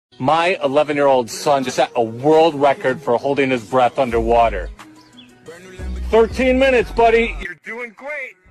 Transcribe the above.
My 11-year-old son just set a world record for holding his breath underwater. 13 minutes, buddy. You're doing great.